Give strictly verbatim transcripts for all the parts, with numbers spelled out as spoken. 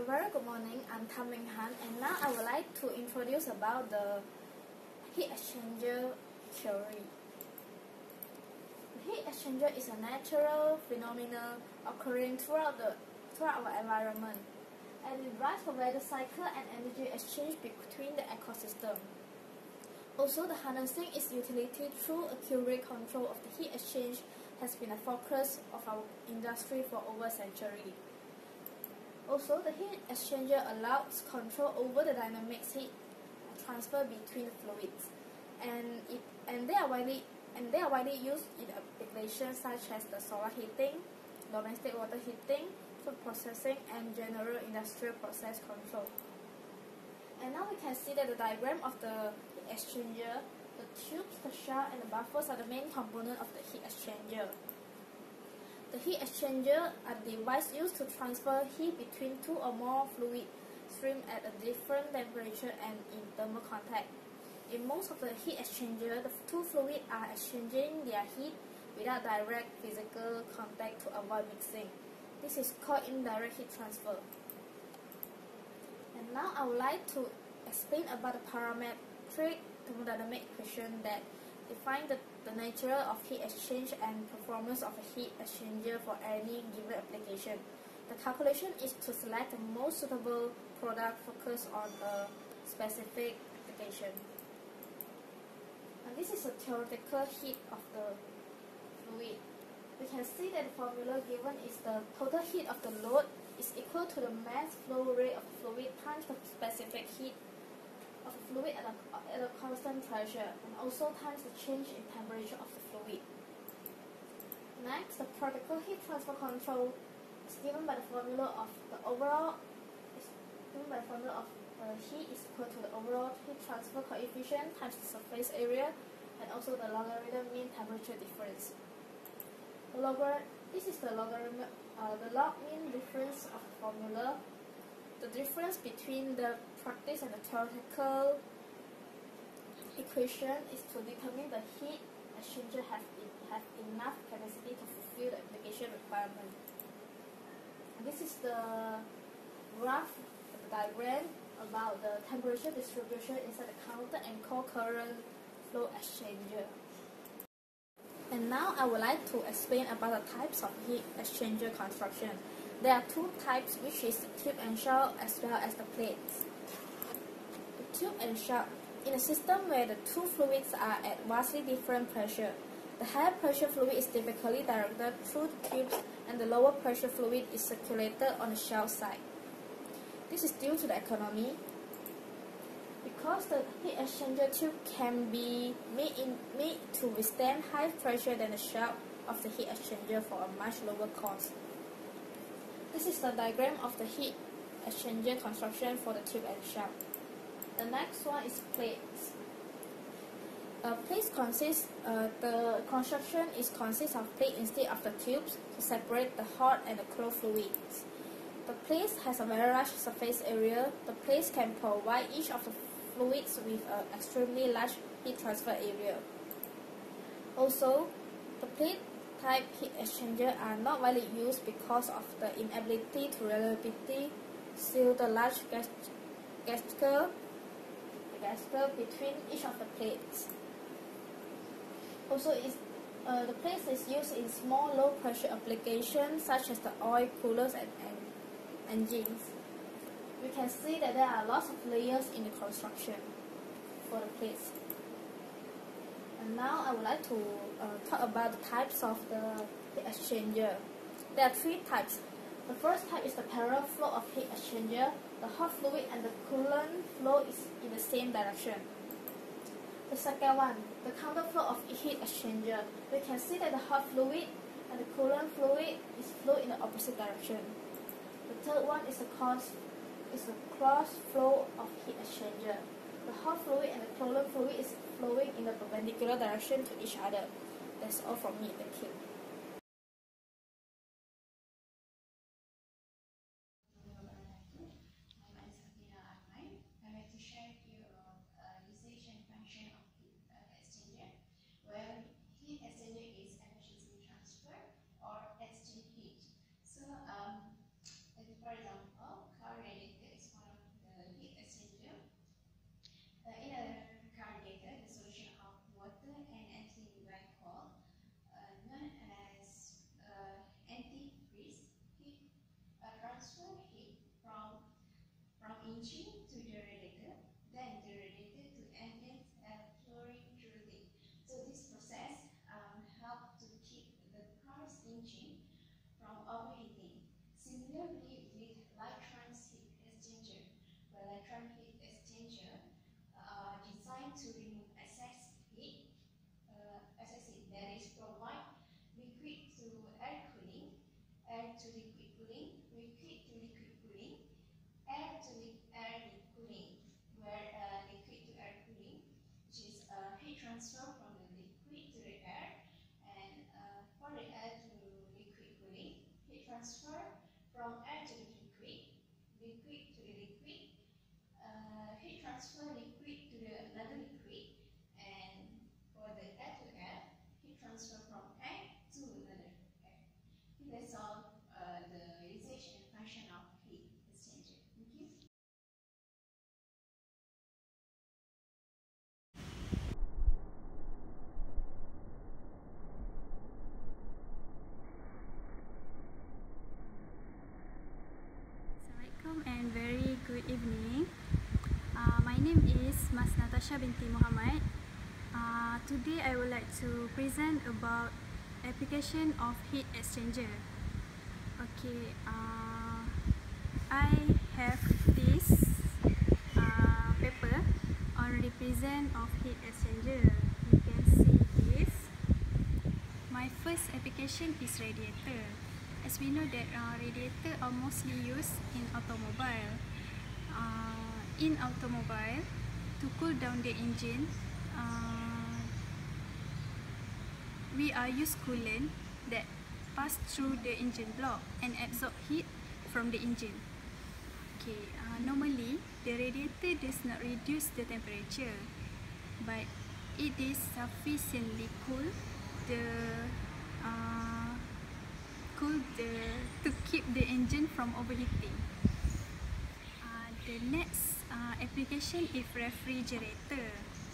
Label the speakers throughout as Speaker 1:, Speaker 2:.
Speaker 1: very good morning. I'm Tham Minh Han, and now I would like to introduce about the heat exchanger theory. The heat exchanger is a natural phenomenon occurring throughout the throughout our environment, and it drives the weather cycle and energy exchange between the ecosystem. Also, the harnessing its utility through accurate control of the heat exchange has been a focus of our industry for over a century. Also, the heat exchanger allows control over the dynamic heat transfer between the fluids, and it and they are widely and they are widely used in applications such as the solar heating, domestic water heating, food processing, and general industrial process control. And now we can see that the diagram of the heat exchanger, the tubes, the shaft, and the buffers are the main component of the heat exchanger. The heat exchanger are the device used to transfer heat between two or more fluid streams at a different temperature and in thermal contact. In most of the heat exchanger, the two fluids are exchanging their heat without direct physical contact to avoid mixing. This is called indirect heat transfer. And now I would like to explain about the parametric thermodynamic equation that define the, the nature of heat exchange and performance of a heat exchanger for any given application. The calculation is to select the most suitable product focused on a specific application. And this is a theoretical heat of the fluid. We can see that the formula given is the total heat of the load is equal to the mass flow rate of the fluid times the specific heat of the fluid at a, at a constant pressure, and also times the change in temperature of the fluid. Next, the practical heat transfer control is given by the formula of the overall is given by the formula of the heat is equal to the overall heat transfer coefficient times the surface area, and also the logarithm mean temperature difference. The logar this is the logarithm uh, the log mean difference of the formula. The difference between the practice and the theoretical equation is to determine the heat exchanger have, have enough capacity to fulfill the application requirement. And this is the graph, the diagram about the temperature distribution inside the counter and cold current flow exchanger. And now I would like to explain about the types of heat exchanger construction. There are two types, which is the tube and shaft as well as the plates. The tube and shaft. In a system where the two fluids are at vastly different pressure, the higher pressure fluid is typically directed through the tubes and the lower pressure fluid is circulated on the shaft side. This is due to the economy. Because the heat exchanger tube can be made, in, made to withstand higher pressure than the shaft of the heat exchanger for a much lower cost. This is the diagram of the heat exchanger construction for the tube and shaft. The next one is plates. Uh, plates consist, uh, the construction is consists of plate instead of the tubes to separate the hot and the cold fluids. The plates has a very large surface area. The plates can provide each of the fluids with an extremely large heat transfer area. Also, the plate type heat exchanger are not widely used because of the inability to reliably seal the large gas gasket between each of the plates. Also, is uh, the plates is used in small low pressure applications such as the oil coolers and, and engines. We can see that there are lots of layers in the construction for the plates. And now I would like to uh, talk about the types of the heat exchanger. There are three types. The first type is the parallel flow of heat exchanger. The hot fluid and the coolant flow is in the same direction. The second one, the counter flow of heat exchanger. We can see that the hot fluid and the coolant fluid is flow in the opposite direction. The third one is the cross is the cross flow of heat exchanger. The hot fluid and the coolant fluid is flowing in the perpendicular direction to each other. That's all from me. Thank you.
Speaker 2: Well, heat exchanger is efficiency transfer or exchange heat. So, um, for example, current Uh, in a current data, the solution of water and ethylene glycol, uh, known as uh, antifreeze heat, uh, transfer heat from from engine to the radiator, then the radiator to ambient air flowing through it. So this process um, helps to keep the car's engine from overheating. Similarly, with Lytron's heat exchanger, the Lytron heat exchanger are designed to remove excess heat, uh, excess heat that is provide liquid to air cooling, air to liquid cooling, liquid to liquid cooling, air to li air cooling, where uh, liquid to air cooling, which is uh, heat transfer from the liquid to the air, and uh, for the air to liquid cooling, heat transfer from air to the liquid, liquid to the liquid, uh, heat transfer liquid to the another liquid, and for the air to air, heat transfer from air to another air. That's all uh, the usage and function of heat exchanger. Thank you.
Speaker 3: Assalamualaikum and very good evening. Uh, my name is Mas Natasha binti Muhammad. Uh, today I would like to present about application of heat exchanger. Okay, uh, I have this uh, paper on represent of heat exchanger. You can see this. My first application is radiator. As we know that uh, radiator are mostly used in automobile. Uh, in automobile, to cool down the engine, uh, we are use coolant that pass through the engine block and absorb heat from the engine. Okay, uh, normally the radiator does not reduce the temperature, but it is sufficiently cool the uh, cool the to keep the engine from overheating. Uh, the next uh, application is refrigerator.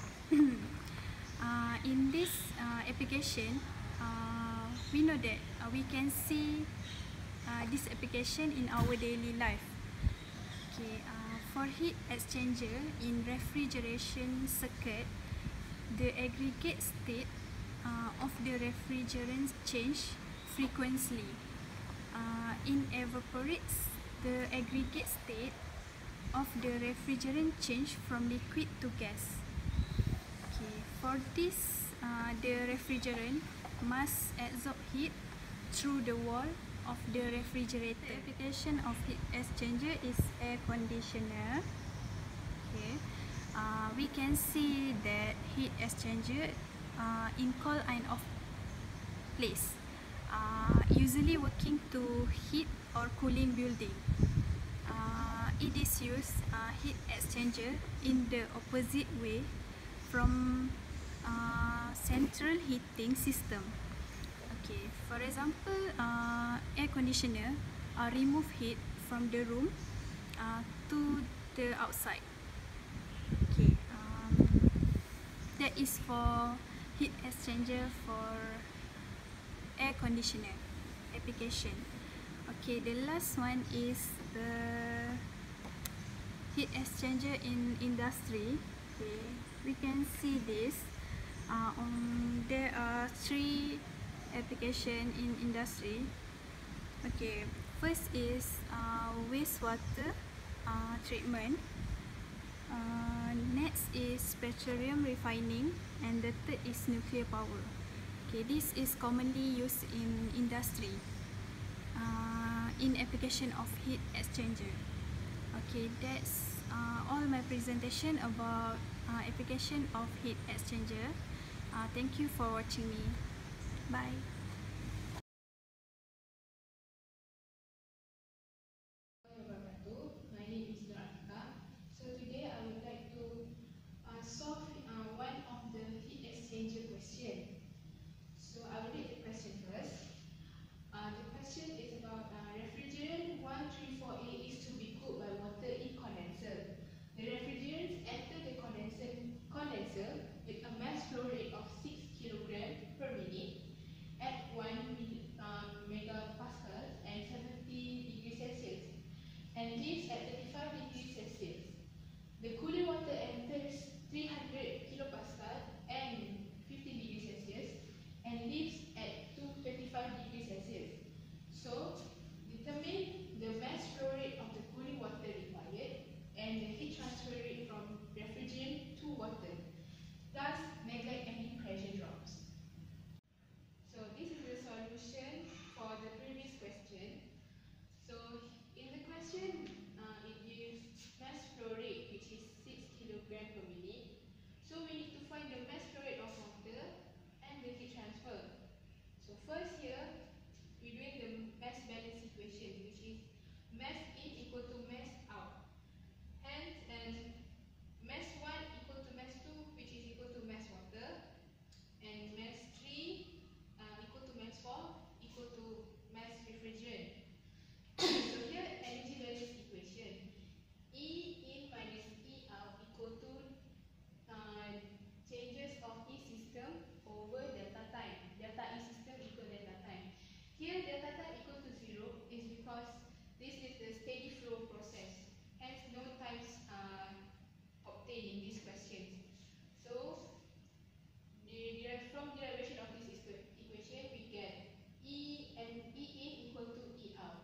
Speaker 3: uh, in this uh, application, uh, we know that uh, we can see uh, this application in our daily life. Okay, uh, for heat exchanger in refrigeration circuit, the aggregate state uh, of the refrigerant change frequently. Uh, in evaporates, the aggregate state of the refrigerant change from liquid to gas. Okay, for this, uh, the refrigerant must absorb heat through the wall of the refrigerator. The application of heat exchanger is air conditioner. Okay, uh, we can see that heat exchanger uh, in cold and off place. Uh, usually working to heat or cooling building. Uh, it is used uh, heat exchanger in the opposite way from uh, central heating system. Okay, for example, uh, air conditioner uh, remove heat from the room uh, to the outside. Okay, um, that is for heat exchanger for air conditioner application. Okay, the last one is the heat exchanger in industry. Okay, we can see this. Uh, um, there are three application in industry. Okay, first is uh, wastewater uh, treatment. Uh, next is petroleum refining, and the third is nuclear power. Okay, this is commonly used in industry uh, in application of heat exchanger. Okay, that's uh, all my presentation about uh, application of heat exchanger. Uh, thank you for watching me. Bye.
Speaker 4: My name is Dorafika. So today I would like to uh, solve uh, one of the heat exchanger question. So I will read the question first. Uh, the question is about uh, refrigerant one three four A is to be cooled by water in condenser. The refrigerants enter the condenser first here, we're doing the mass balance equation, which is mass in equal to mass out. Hence, and mass one equal to mass two, which is equal to mass water, and mass three uh, equal to mass four equal to mass refrigerant. So here, energy balance equation, E in minus E out equal to uh, changes of E system over delta time. Delta E system equal delta time. Here, delta time equal to zero is because this is the steady flow process. Hence, no times uh, obtained in this question. So, the, from derivation of this equation, we get E and E in equal to E out.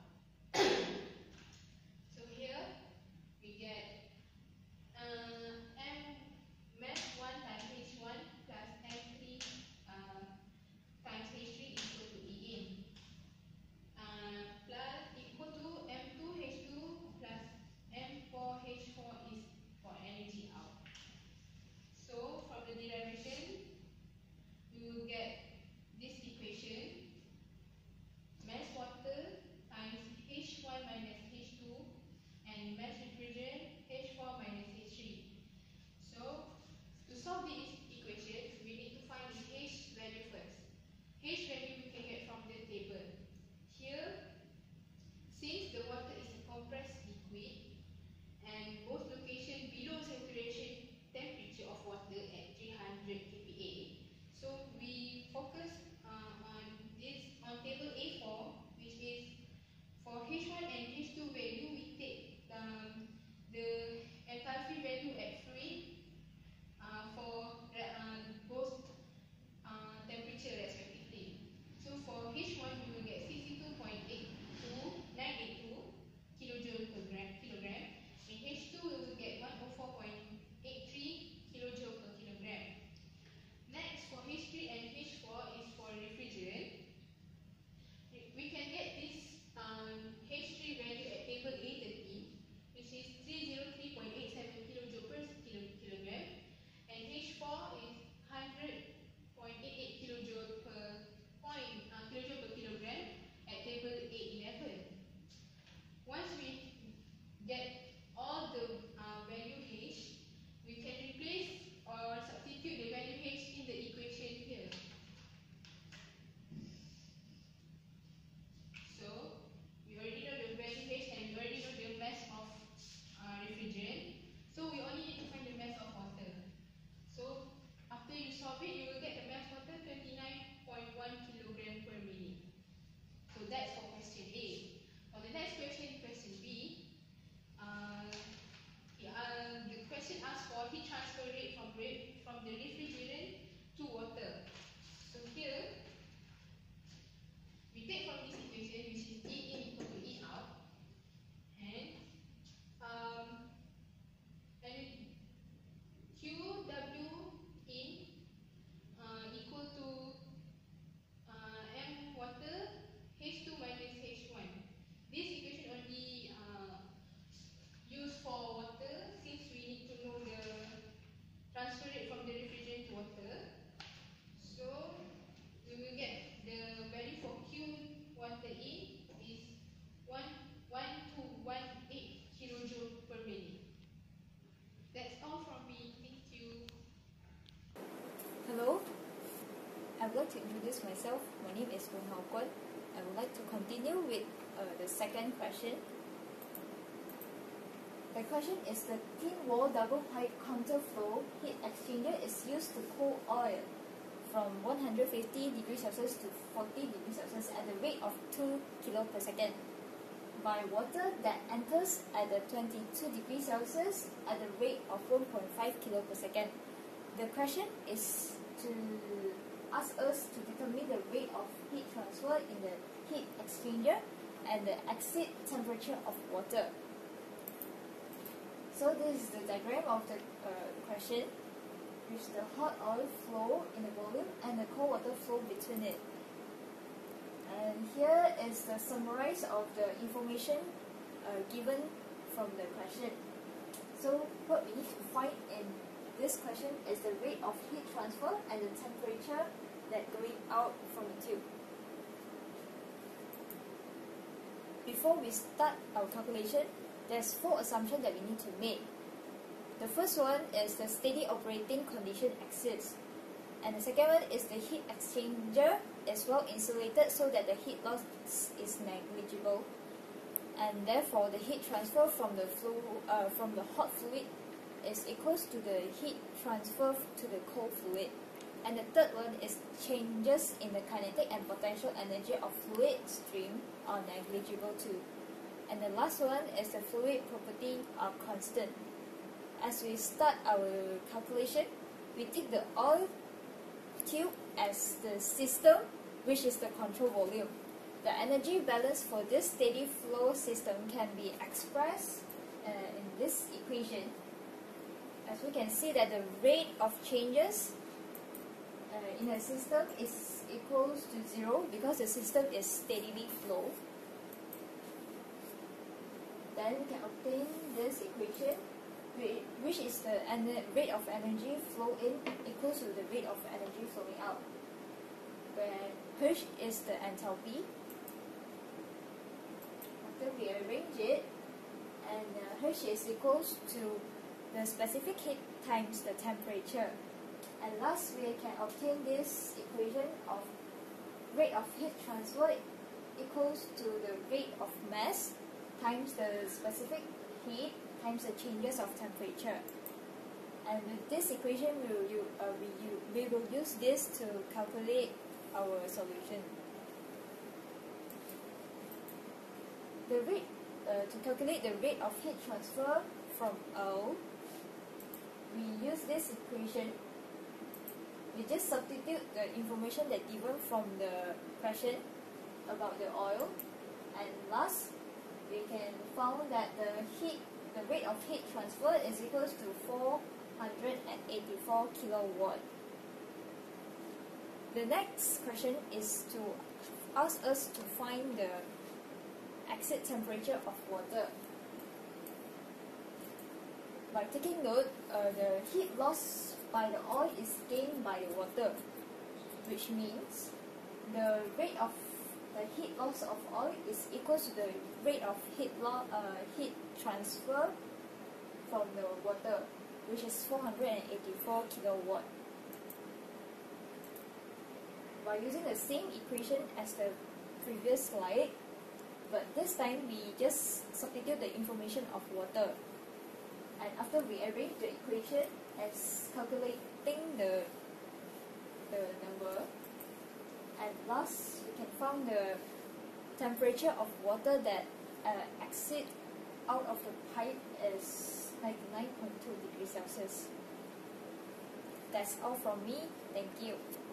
Speaker 4: So here, we get uh, M mass one times H one plus M three uh, times H three equal to E in. Uh, plus equal to M two H two plus M four H four is for energy out. So from the derivation, you will get this equation, mass water times H one minus H two and mass refrigerant H four minus H three. So to solve this equation, we need to find the H value first. H value we can get from the table. Here, since the water is a compressed liquid and both location below saturation temperature of water at three hundred K P A, so we focus uh, on this on table A four, which is for H one and H two value, we take um, the enthalpy value at fluid uh, for uh, both uh, temperature respectively. So for H one, we will get sixty-two point eight two nine eight two kilojoule per gram, kilogram. In H two, we will get one hundred four point eight three kilojoule per kilogram. Next, for H three and H four is for refrigerant. We can get this um, H three value at table A thirteen, which is three hundred three point eight seven kilojoule per kilo, kilogram, and H four is one hundred point eight eight kilojoule per point uh, kilojoule per kilogram at table A eleven. Once we get all the uh, value H, we can replace or substitute the value H in the equation here. So, we already know the value H and we already know the mass of uh, refrigerant. So, we only need to find the mass of water. So, after you solve it, you will get the mass water twenty-nine point one kilogram per minute. So, that's for question A. For the next question, question B, uh, yeah, uh, the question asks for heat transfer rate from, from the refrigerant to water. So, here, we take from this equation, which is E in equal to E out, and um, and Q W in uh, equal to uh, M water H two minus H one. This equation only uh, used for water, since we need to know the transfer rate from the refrigerant to water. So we will get the value for Q water in is one one two one eight kilojoule per minute. That's all from me. Thank you.
Speaker 1: Hello, I would like to introduce myself. My name is Wen Hao Guan. I would like to continue with uh, the second question. The question is, the thin wall double pipe counterflow heat exchanger is used to cool oil from one hundred fifty degrees Celsius to forty degrees Celsius at the rate of two kilos per second by water that enters at the twenty-two degrees Celsius at the rate of one point five kilos per second. The question is to ask us to determine the rate of heat transfer in the heat exchanger and the exit temperature of water. So this is the diagram of the uh, question, with the hot oil flow in the volume and the cold water flow between it. And here is the summarize of the information uh, given from the question. So what we need to find in this question is the rate of heat transfer and the temperature that going out from the tube. before we start our calculation, there's four assumptions that we need to make. The first one is the steady operating condition exists, and the second one is the heat exchanger is well insulated so that the heat loss is negligible, and therefore the heat transfer from the flu uh, from the hot fluid is equals to the heat transfer to the cold fluid. And the third one is changes in the kinetic and potential energy of fluid stream are negligible too. And the last one is the fluid property are constant. As we start our calculation, we take the oil tube as the system, which is the control volume. The energy balance for this steady flow system can be expressed uh, in this equation. As we can see that the rate of changes uh, in a system is equals to zero because the system is steadily flow. Then we can obtain this equation, which is the rate of energy flow in equals to the rate of energy flowing out, where H is the enthalpy. After we arrange it, and uh, H is equals to the specific heat times the temperature. And last, we can obtain this equation of rate of heat transfer equals to the rate of mass times the specific heat times the changes of temperature. And with this equation, we will, use, uh, we, we will use this to calculate our solution. The rate uh, to calculate the rate of heat transfer from oil, we use this equation. We just substitute the information that given from the question about the oil, and last, we can found that the heat, the rate of heat transfer is equals to four hundred eighty-four kilowatt. The next question is to ask us to find the exit temperature of water. By taking note, uh, the heat loss by the oil is gained by the water, which means the rate of the heat loss of oil is equal to the rate of heat, lo uh, heat transfer from the water, which is four hundred eighty-four kilowatt. By using the same equation as the previous slide, but this time we just substitute the information of water. And after we arrange the equation as calculating the, the number, and last we can find the temperature of water that uh, exit out of the pipe is ninety-nine point two degrees Celsius. That's all from me. Thank you.